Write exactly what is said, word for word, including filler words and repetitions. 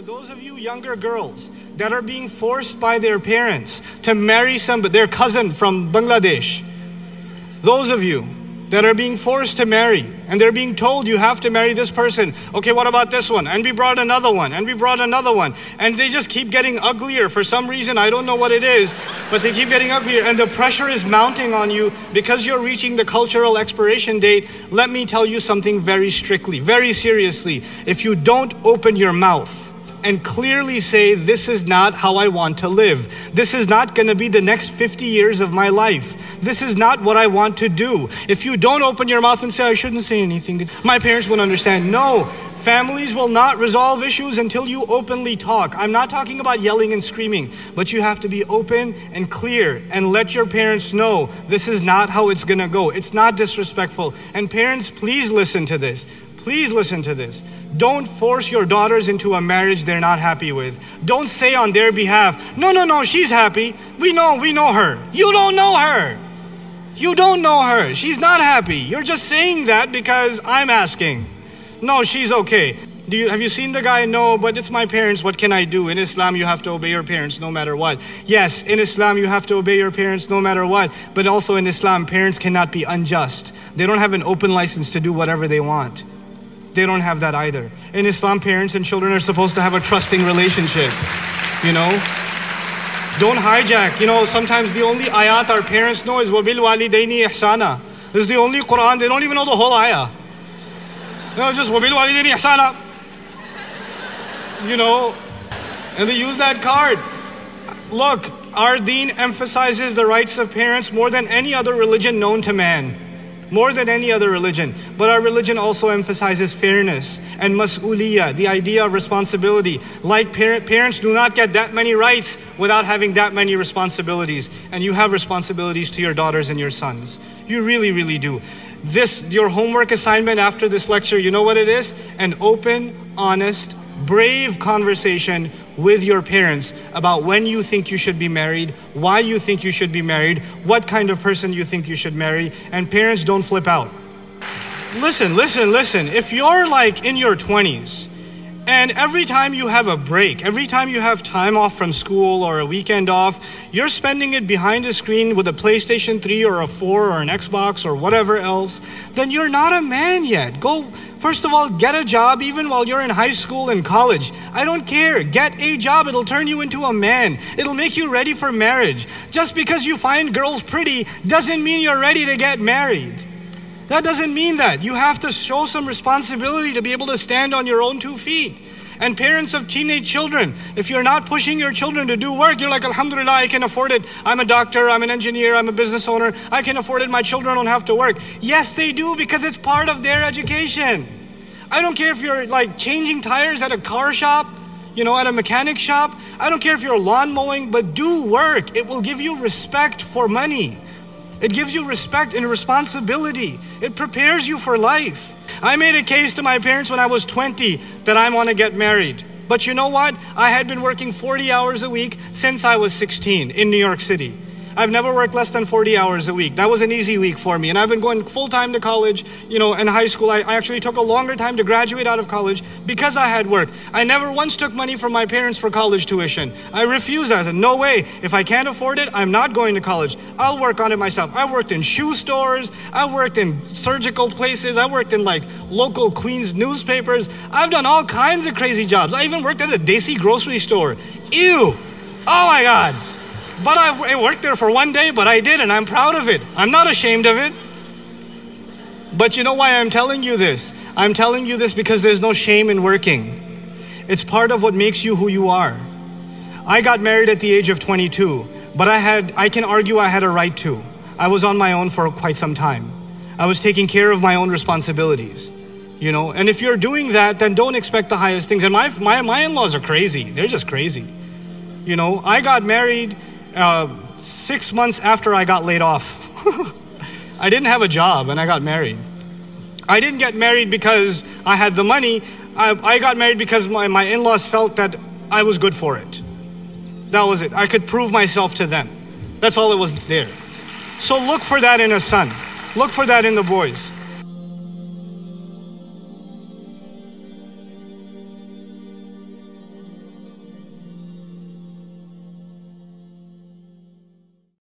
for those of you younger girls that are being forced by their parents to marry somebody, their cousin from Bangladesh, those of you that are being forced to marry and they're being told you have to marry this person. Okay, what about this one? And we brought another one and we brought another one. And they just keep getting uglier for some reason. I don't know what it is, but they keep getting uglier and the pressure is mounting on you because you're reaching the cultural expiration date. Let me tell you something very strictly, very seriously. If you don't open your mouth and clearly say, this is not how I want to live. This is not gonna be the next fifty years of my life. This is not what I want to do. If you don't open your mouth and say, I shouldn't say anything, my parents won't understand. No, families will not resolve issues until you openly talk. I'm not talking about yelling and screaming, but you have to be open and clear and let your parents know this is not how it's gonna go. It's not disrespectful. And parents, please listen to this. Please listen to this. Don't force your daughters into a marriage they're not happy with. Don't say on their behalf, no, no, no, she's happy. We know, we know her. You don't know her. You don't know her. She's not happy. You're just saying that because I'm asking. No, she's okay. Do you, have you seen the guy? No, but it's my parents. What can I do? In Islam, you have to obey your parents no matter what. Yes, in Islam, you have to obey your parents no matter what. But also in Islam, parents cannot be unjust. They don't have an open license to do whatever they want. They don't have that either. In Islam, parents and children are supposed to have a trusting relationship, you know? Don't hijack. You know, sometimes the only ayat our parents know is وَبِالْ وَالِدَيْنِ إِحْسَانًا. This is the only Quran. They don't even know the whole ayah. No, just وَبِالْ وَالِدَيْنِ إِحْسَانًا. You know, and they use that card. Look, our deen emphasizes the rights of parents more than any other religion known to man. More than any other religion. But our religion also emphasizes fairness and mas'uliyah, the idea of responsibility. Like parent, parents do not get that many rights without having that many responsibilities. And you have responsibilities to your daughters and your sons. You really, really do. This, your homework assignment after this lecture, you know what it is? An open, honest, brave conversation with your parents about when you think you should be married, why you think you should be married, what kind of person you think you should marry, and parents, don't flip out. Listen, listen, listen. If you're like in your twenties, and every time you have a break, every time you have time off from school or a weekend off, you're spending it behind a screen with a PlayStation three or a four or an Xbox or whatever else, then you're not a man yet. Go, first of all, get a job even while you're in high school and college. I don't care. Get a job. It'll turn you into a man. It'll make you ready for marriage. Just because you find girls pretty doesn't mean you're ready to get married. That doesn't mean that. You have to show some responsibility to be able to stand on your own two feet. And parents of teenage children, if you're not pushing your children to do work, you're like, Alhamdulillah, I can afford it. I'm a doctor, I'm an engineer, I'm a business owner. I can afford it. My children don't have to work. Yes, they do, because it's part of their education. I don't care if you're like changing tires at a car shop, you know, at a mechanic shop. I don't care if you're lawn mowing, but do work. It will give you respect for money. It gives you respect and responsibility. It prepares you for life. I made a case to my parents when I was twenty that I want to get married. But you know what? I had been working forty hours a week since I was sixteen in New York City. I've never worked less than forty hours a week. That was an easy week for me. And I've been going full-time to college, you know, in high school. I, I actually took a longer time to graduate out of college because I had work. I never once took money from my parents for college tuition. I refused that. I said, no way. If I can't afford it, I'm not going to college. I'll work on it myself. I worked in shoe stores. I worked in surgical places. I worked in like local Queens newspapers. I've done all kinds of crazy jobs. I even worked at a Desi grocery store. Ew. Oh my God. But I worked there for one day, but I did, and I'm proud of it. I'm not ashamed of it. But you know why I'm telling you this? I'm telling you this because there's no shame in working. It's part of what makes you who you are. I got married at the age of twenty-two, but I had, I can argue I had a right to. I was on my own for quite some time. I was taking care of my own responsibilities. You know, and if you're doing that, then don't expect the highest things. And my, my, my in-laws are crazy. They're just crazy. You know, I got married Uh, six months after I got laid off. I didn't have a job and I got married. I didn't get married because I had the money. I, I got married because my, my in-laws felt that I was good for it. That was it. I could prove myself to them. That's all it was there. So look for that in a son. Look for that in the boys.